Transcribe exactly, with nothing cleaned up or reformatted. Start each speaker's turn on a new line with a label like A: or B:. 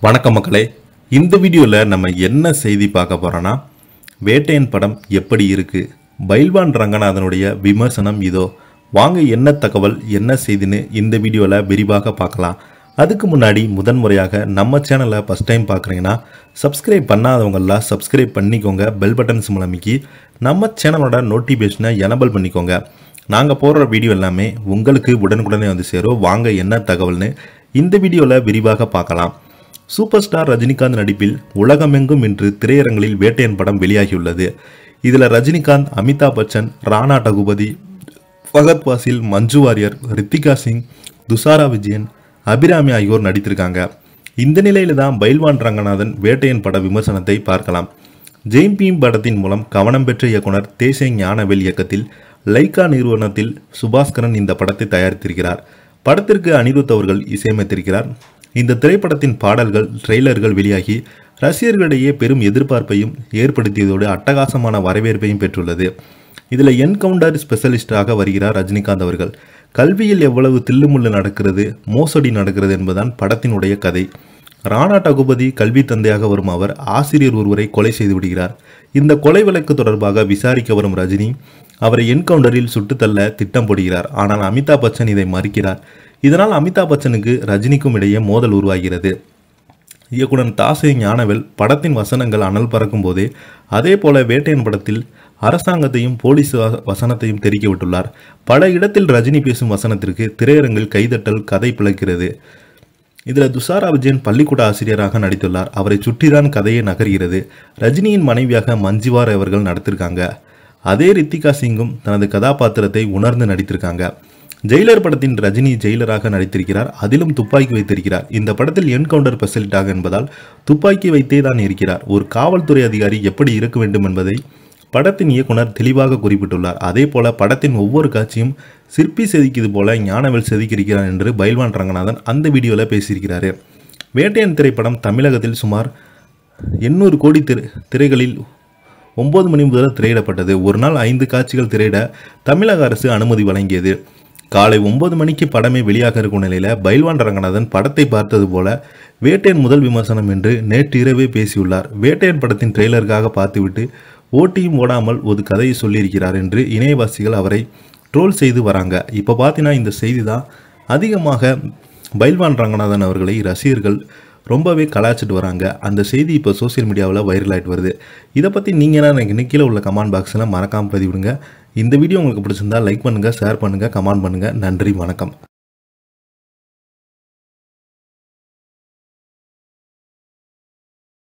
A: வணக்கம் மக்களே, இந்த வீடியோல நம்ம என்ன செய்தி பார்க்க போறோம்னா, வேட்டையன் படம் எப்படி இருக்கு, பைல்வான் ரங்கநாதனுடைய விமர்சனம் இதோ. வாங்க என்ன தகவல் என்ன செய்தின்னு இந்த வீடியோல விரிவாக பார்க்கலாம். அதுக்கு முன்னாடி முதன்முறையாக நம்ம சேனலை ஃபர்ஸ்ட் டைம் பார்க்குறீங்கன்னா சப்ஸ்கிரைப் பண்ணாதவங்கெல்லாம் சப்ஸ்கிரைப் பண்ணிக்கோங்க. பெல் பட்டன் சிம்பல் அமைக்கி நம்ம சேனலோட நோட்டிஃபிகேஷனை எனபிள் பண்ணிக்கோங்க. நாங்கள் போடுற வீடியோ எல்லாமே உங்களுக்கு உடனுக்குடனே வந்து சேரும். வாங்க என்ன தகவல்னு இந்த வீடியோவில் விரிவாக பார்க்கலாம். சூப்பர் ஸ்டார் ரஜினிகாந்த் நடிப்பில் உலகமெங்கும் இன்று திரையரங்களில் வேட்டையன் படம் வெளியாகியுள்ளது. இதில் ரஜினிகாந்த், அமிதாப் பச்சன், ராணா டகுபதி, ஃபகத் பாசில், மஞ்சு வாரியர், ரித்திகா சிங், துஷாரா விஜயன், அபிராமி ஆகியோர் நடித்திருக்காங்க. இந்த நிலையில தான் பைல்வான் ரங்கநாதன் வேட்டையன் பட விமர்சனத்தை பார்க்கலாம். ஜெயம் பீம் படத்தின் மூலம் கவனம் பெற்ற இயக்குனர் தேசிய ஞானவேல் இயக்கத்தில் லைகா நிறுவனத்தில் சுபாஸ்கரன் இந்த படத்தை தயாரித்திருக்கிறார். படத்திற்கு அனிருத் அவர்கள் இசையமைத்திருக்கிறார். இந்த திரைப்படத்தின் பாடல்கள் ட்ரெய்லர்கள் வெளியாகி ரசிகர்களிடையே பெரும் எதிர்பார்ப்பையும் ஏற்படுத்தியதோடு அட்டகாசமான வரவேற்பையும் பெற்றுள்ளது. இதில் என்கவுண்டர் ஸ்பெஷலிஸ்டாக வருகிறார் ரஜினிகாந்த் அவர்கள். கல்வியில் எவ்வளவு தில்லுமுள்ளு நடக்கிறது, மோசடி நடக்கிறது என்பதுதான் படத்தினுடைய கதை. ராணா டகுபதி கல்வி தந்தையாக வரும் அவர் ஆசிரியர் ஒருவரை கொலை செய்து விடுகிறார். இந்த கொலை வழக்கு தொடர்பாக விசாரிக்க வரும் ரஜினி அவரை என்கவுண்டரில் சுட்டுத்தள்ள திட்டம் போடுகிறார். ஆனால் அமிதாப் பச்சன் இதை மறுக்கிறார். இதனால் அமிதாப் பச்சனுக்கு ரஜினிக்கும் இடையே மோதல் உருவாகிறது. இயக்குனர் தாசே ஞானவேல் படத்தின் வசனங்கள் அனல் பறக்கும் போதே அதே போல வேட்டையன் படத்தில் அரசாங்கத்தையும் போலீஸ் வசனத்தையும் தெரிவிக்க விட்டுள்ளார். பல இடத்தில் ரஜினி பேசும் வசனத்திற்கு திரையரங்கில் கைதட்டல் கதை பிளக்கிறது. இதில் துஷாரா விஜயன் பள்ளிக்கூட ஆசிரியராக நடித்துள்ளார். அவரை சுற்றிதான் கதையை நகர்கிறது. ரஜினியின் மனைவியாக மஞ்சுவார் அவர்கள் நடித்திருக்காங்க. அதே ரித்திகா சிங்கும் தனது கதாபாத்திரத்தை உணர்ந்து நடித்திருக்காங்க. ஜெயிலர் படத்தின் ரஜினி ஜெயிலராக நடித்திருக்கிறார். அதிலும் துப்பாக்கி வைத்திருக்கிறார். இந்த படத்தில் என்கவுண்டர் ஸ்பெஷலிஸ்டாக என்பதால் துப்பாக்கி வைத்தே தான் இருக்கிறார். ஒரு காவல்துறை அதிகாரி எப்படி இருக்க வேண்டும் என்பதை படத்தின் இயக்குனர் தெளிவாக குறிப்பிட்டுள்ளார். அதே போல படத்தின் ஒவ்வொரு காட்சியும் சிற்பி செதுக்கியது போல ஞானவேல் செதுக்கியிருக்கிறார் என்று பைல்வான் ரங்கநாதன் அந்த வீடியோவில் பேசியிருக்கிறாரு. வேட்டையன் திரைப்படம் தமிழகத்தில் சுமார் எண்ணூறு கோடி திரை திரைகளில் ஒன்பது மணி முதல் திரையிடப்பட்டது. ஒரு நாள் ஐந்து காட்சிகள் திரையிட தமிழக அரசு அனுமதி வழங்கியது. காலை ஒன்பது மணிக்கு படமே வெளியாக இருக்கும் நிலையில் பைல்வான் ரங்கநாதன் படத்தை பார்த்தது போல வேட்டையன் முதல் விமர்சனம் என்று நேற்று இரவே பேசியுள்ளார். வேட்டையன் படத்தின் ட்ரெய்லருக்காக பார்த்துவிட்டு ஓட்டியும் ஓடாமல் ஒரு கதையை சொல்லியிருக்கிறார் என்று இணையவாசிகள் அவரை ட்ரோல் செய்து வராங்க. இப்போ பார்த்தீங்கன்னா இந்த செய்தி தான் அதிகமாக பைல்வான் ரங்கநாதன் அவர்களை ரசிகர்கள் ரொம்பவே கலாச்சிட்டு வராங்க. அந்த செய்தி இப்போ சோசியல் மீடியாவில் வைரல் ஆகிட்டு வருது. இதை பற்றி நீங்கள் என்ன எனக்கு கீழே உள்ள கமெண்ட் பாக்ஸில் மறக்காமல் பதிவிடுங்க. இந்த வீடியோ உங்களுக்கு பிடிச்சிருந்தா லைக் பண்ணுங்கள், ஷேர் பண்ணுங்கள், கமெண்ட் பண்ணுங்கள். நன்றி, வணக்கம்.